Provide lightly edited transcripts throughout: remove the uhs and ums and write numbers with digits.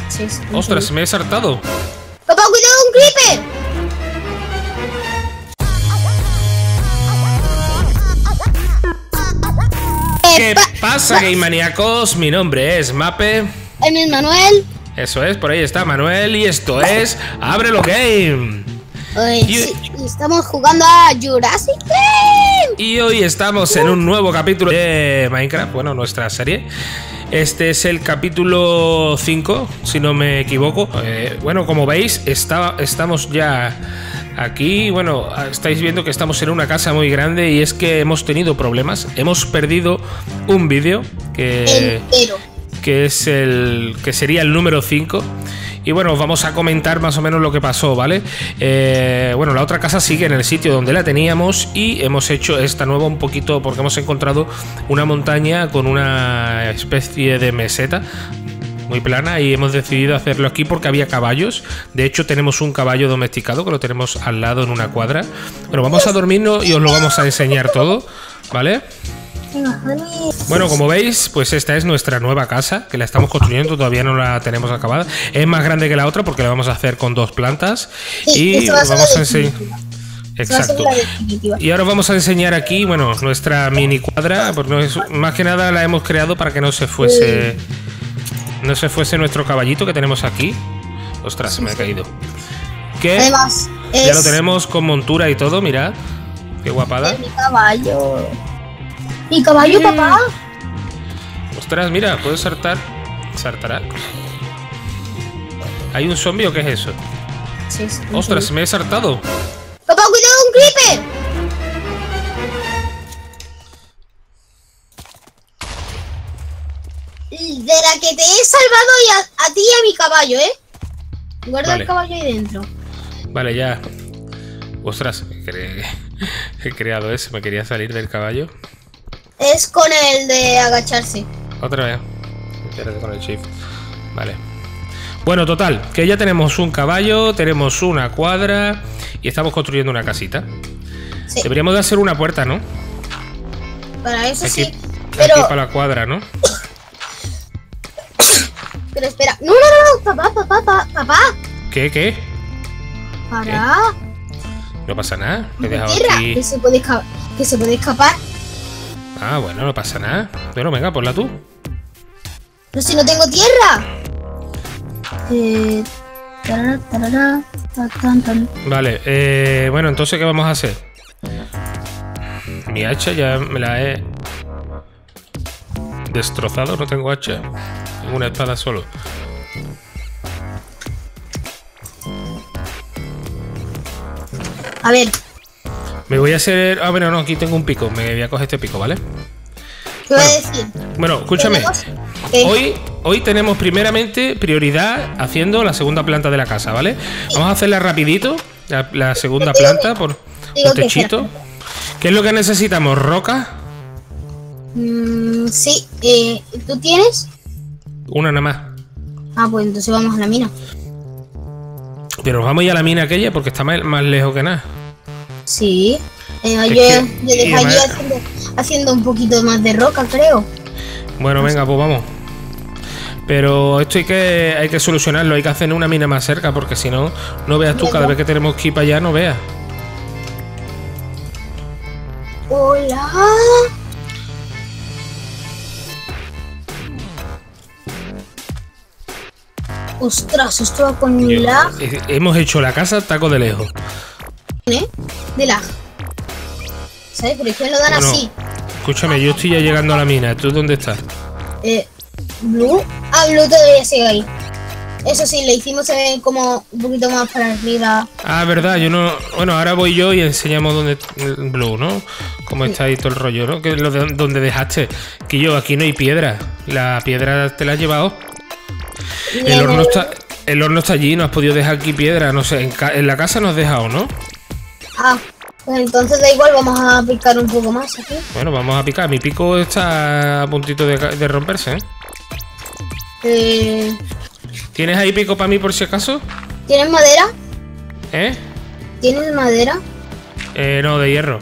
Sí, sí. Ostras, me he saltado. ¡Papá, cuidado, un creeper! ¿Qué pasa, game maníacos? Mi nombre es Mape. El mío es Manuel. Eso es, por ahí está Manuel y esto es Ábrelo Game. Sí, estamos jugando a Jurassic Game. Y hoy estamos en un nuevo capítulo de Minecraft, bueno, nuestra serie. Este es el capítulo 5, si no me equivoco. Bueno, como veis, estamos ya aquí. Bueno, estáis viendo que estamos en una casa muy grande y es que hemos tenido problemas. Hemos perdido un vídeo que es que sería el número 5. Y bueno, os vamos a comentar más o menos lo que pasó, ¿vale? Bueno, la otra casa sigue en el sitio donde la teníamos y hemos hecho esta nueva un poquito porque hemos encontrado una montaña con una especie de meseta muy plana y hemos decidido hacerlo aquí porque había caballos. De hecho, tenemos un caballo domesticado que lo tenemos al lado en una cuadra. Bueno, vamos a dormirnos y os lo vamos a enseñar todo, ¿vale? Bueno, como veis, pues esta es nuestra nueva casa, que la estamos construyendo, todavía no la tenemos acabada. Es más grande que la otra porque la vamos a hacer con 2 plantas. Sí, y vamos a enseñar. Exacto. Y ahora vamos a enseñar aquí, bueno, nuestra mini cuadra, porque más que nada la hemos creado para que no se fuese nuestro caballito que tenemos aquí. Ostras, se me ha caído. Que además, ya lo tenemos con montura y todo, mirad. Qué guapada. Mi caballo. ¿Mi caballo, papá? Ostras, mira, puedo saltar. Saltará. ¿Hay un zombie o qué es eso? Sí, sí. Ostras, me he saltado. Papá, cuidado, un creeper. De la que te he salvado y a ti y a mi caballo, ¿eh? Guarda Vale. el caballo ahí dentro. Vale, ya. Ostras, he creado eso. Me quería salir del caballo. Es con el de agacharse. Otra vez. Espérate con el shift. Vale. Bueno, total, que ya tenemos un caballo, tenemos una cuadra y estamos construyendo una casita. Sí. Deberíamos de hacer una puerta, ¿no? Para eso Aquí, sí. Pero, aquí para la cuadra, ¿no? pero espera. No, no, no, papá. ¿Qué? Para. No pasa nada. Lo he dejado Tierra, aquí. que se puede escapar. Ah, bueno, no pasa nada. Bueno, venga, ponla tú. Pero si no tengo tierra. Vale, bueno, entonces, ¿qué vamos a hacer? Mi hacha ya me la he destrozado, no tengo hacha. Tengo una espada solo. A ver, Me voy a hacer... Ah, bueno, no, aquí tengo un pico. Me voy a coger este pico, ¿vale? ¿qué voy a decir? Bueno, escúchame. ¿Qué? Hoy tenemos primeramente prioridad haciendo la segunda planta de la casa, ¿vale? Vamos a hacerla rapidito. La segunda planta por techito. ¿Qué es lo que necesitamos? ¿Roca? Sí, ¿tú tienes? Una nada más. Ah, pues entonces vamos a la mina. Pero vamos a ir a la mina aquella porque está más lejos que nada. Sí. Yo que- dejé y allí además- haciendo un poquito más de roca, creo. Bueno, venga, pues vamos. Pero esto hay que solucionarlo. Hay que hacer una mina más cerca porque si no, no veas tú cada vez que tenemos que ir para allá, no veas. Hola. Ostras, esto va con un lag, Hemos hecho la casa taco de lejos. ¿eh? De lag. ¿Sabes? Por ejemplo lo dan Bueno, así. escúchame, yo estoy ya llegando a la mina. ¿Tú dónde estás? Blue. Ah, Blue todavía sigue ahí. Eso sí, le hicimos como un poquito más para arriba. Ah, verdad, yo no... Bueno, ahora voy yo y enseñamos dónde... Blue, ¿no? Cómo está ahí todo el rollo, ¿no? Que donde dejaste. Que yo, aquí no hay piedra. La piedra te la has llevado. El horno está allí, no has podido dejar aquí piedra. No sé, en la casa no has dejado, ¿no? Ah, pues entonces da igual, vamos a picar un poco más aquí. Bueno, vamos a picar. Mi pico está a puntito de romperse, ¿eh? ¿Tienes ahí pico para mí por si acaso? ¿Tienes madera? ¿Eh? ¿Tienes madera? No, de hierro.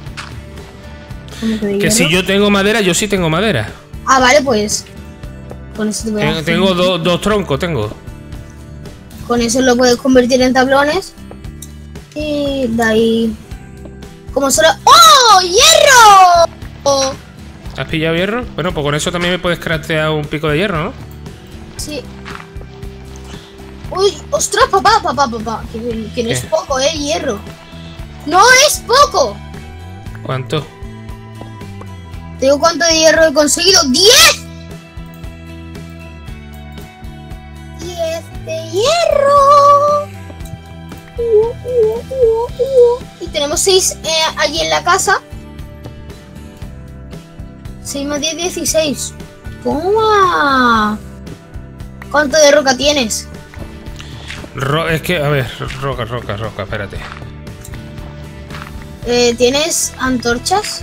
¿Cómo que de Que si hierro? yo tengo madera, yo sí tengo madera. Ah, vale, pues. Con eso te voy a Tengo dos troncos, tengo. Con eso lo puedes convertir en tablones. Y de ahí... Como solo... ¡Oh! ¡Hierro! Oh, ¿Has pillado hierro? Bueno, pues con eso también me puedes craftear un pico de hierro, ¿no? sí. Uy, ostras, papá. Que no es poco, hierro. ¡No es poco! ¿Cuánto? Te digo cuánto de hierro he conseguido. ¡10! 10 de hierro. Y tenemos 6 allí en la casa. 6 más 10, 16. ¡Toma! ¿Cuánto de roca tienes? Es que, a ver, roca, espérate. ¿Tienes antorchas?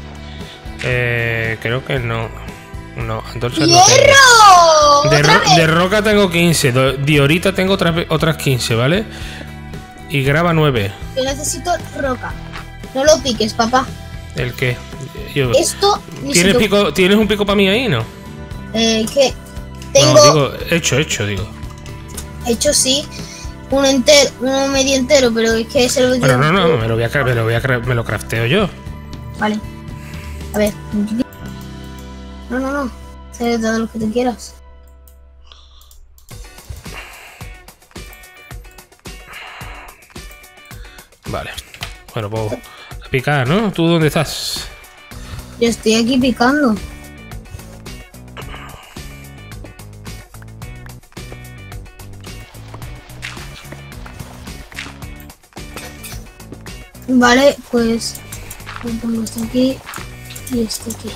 Creo que no. No, antorchas no ¡Hierro! tengo. De roca tengo 15. De ahorita tengo otras 15, ¿vale? Y grava 9. Yo necesito roca. No lo piques, papá. ¿El qué? Esto... ¿Tienes un pico para mí ahí, no? Que tengo... No, digo, hecho, digo. Hecho sí. Uno entero, uno medio entero, pero es que es el... Bueno, no, me lo crafteo yo. Vale. A ver. No. Sé todo lo que tú quieras. Vale. Bueno, pues a picar, ¿no? ¿Tú dónde estás? Yo estoy aquí picando. Vale, pues pongo esto aquí y esto aquí.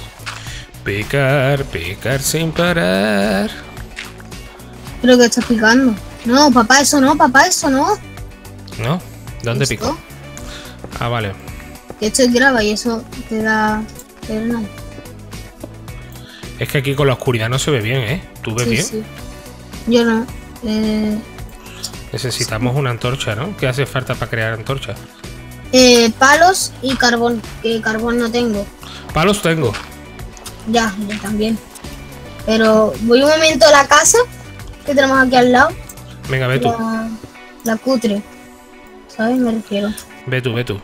Picar sin parar. Creo que estás picando. No, papá, eso no, ¿No? ¿Dónde ¿Esto? pico? Ah, vale. Que esto es grava y eso te da... nada. Es que aquí con la oscuridad no se ve bien, ¿eh? ¿Tú ves bien? Sí. Yo no. Necesitamos una antorcha, ¿no? ¿Qué hace falta para crear antorcha? Palos y carbón, que carbón no tengo. Palos tengo. Ya, yo también. Pero voy un momento a la casa que tenemos aquí al lado. Venga, ve tú. La cutre. ¿Sabes? Me refiero. Ve tú.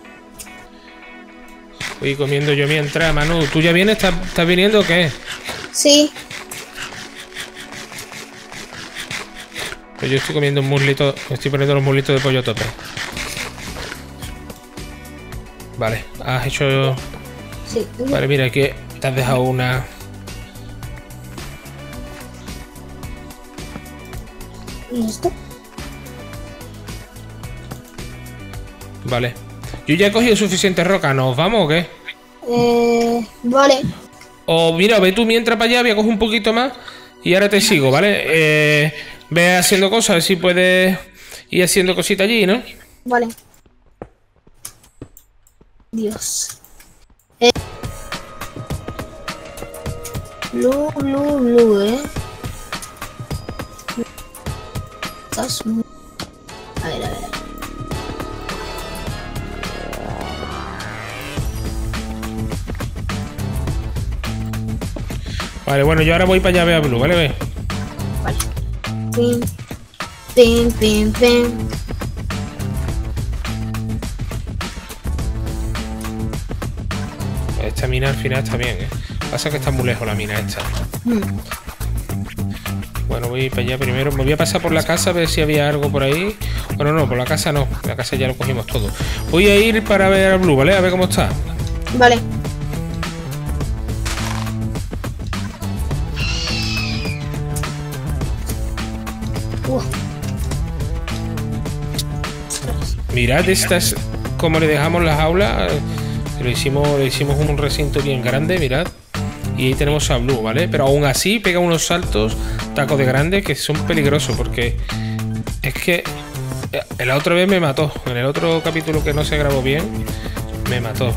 Voy comiendo yo mientras, Manu. ¿Tú ya vienes? ¿Estás viniendo o qué? Sí. Pues yo estoy comiendo un muslito. Estoy poniendo los muslitos de pollo a tope. Vale, has hecho... Sí. Vale, mira, aquí te has dejado una... ¿Y esto? Vale. Yo ya he cogido suficiente roca. ¿Nos vamos o qué? Vale. O mira, ve tú mientras para allá, voy a coger un poquito más y ahora te sigo, ¿vale? Ve haciendo cosas, a ver si puedes ir haciendo cositas allí, ¿no? Vale. Dios. Blue, Estás muy... A ver. Vale, bueno, yo ahora voy para allá a ver a Blue, ¿vale? Ve. Vale. Pim. Esta mina al final está bien, ¿eh? Pasa que está muy lejos la mina esta. Bueno, voy para allá primero. Me voy a pasar por la casa a ver si había algo por ahí. Bueno, no, por la casa no. La casa ya lo cogimos todo. Voy a ir para ver a Blue, ¿vale? A ver cómo está. Vale. Mirad estas, como le dejamos las aulas. Le hicimos un recinto bien grande, mirad. Y ahí tenemos a Blue, ¿vale? Pero aún así pega unos saltos, tacos de grande, que son peligrosos. Porque es que la otra vez me mató. En el otro capítulo que no se grabó bien, me mató.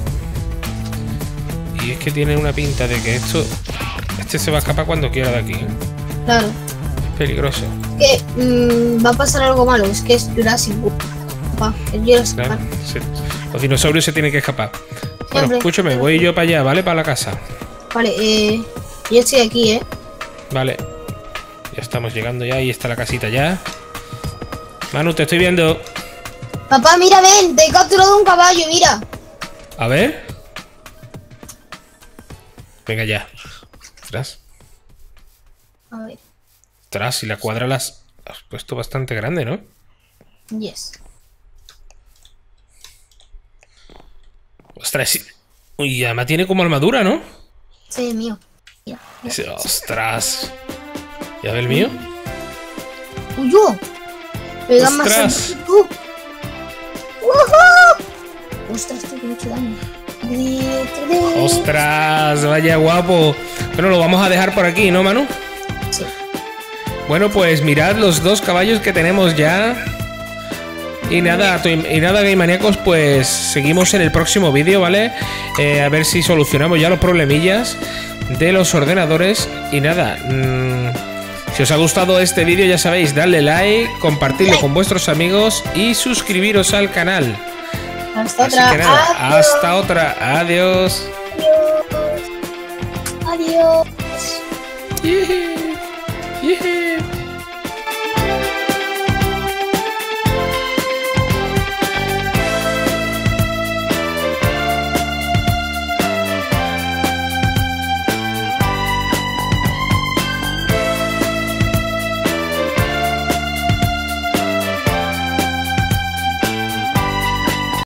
Y es que tiene una pinta de que este se va a escapar cuando quiera de aquí. Claro. Es peligroso. Que va a pasar algo malo. Es que es Jurassic World. El Jurassic Claro, Park. los dinosaurios se tienen que escapar. Bueno, Siempre. escúchame, voy yo para allá, ¿vale? Para la casa. Vale, yo estoy aquí, Vale. Ya estamos llegando ya. Ahí está la casita ya. Manu, te estoy viendo. Papá, mira, ven, te he capturado un caballo, mira. A ver. Venga ya. Ostras. A ver. Ostras, y la cuadra las has puesto bastante grande, ¿no? Yes. Ostras, sí. Uy, además tiene como armadura, ¿no? Sí, es mío. Mira, mira. Ostras. ¿Ya ve el mío? Uy, yo. Pega más Ostras. que tú. ¡Woohoo! Ostras, tío, que mucho daño. Ostras, vaya guapo. Bueno, lo vamos a dejar por aquí, ¿no, Manu? Sí. Bueno, pues mirad los dos caballos que tenemos ya. Y nada, Game Maníacos, pues seguimos en el próximo vídeo, ¿vale? A ver si solucionamos ya los problemillas de los ordenadores. Y nada, si os ha gustado este vídeo, ya sabéis, dadle like, compartirlo con vuestros amigos y suscribiros al canal. Hasta Así otra. que nada, Adiós. hasta otra. Adiós. Adiós. Yeah. Yeah.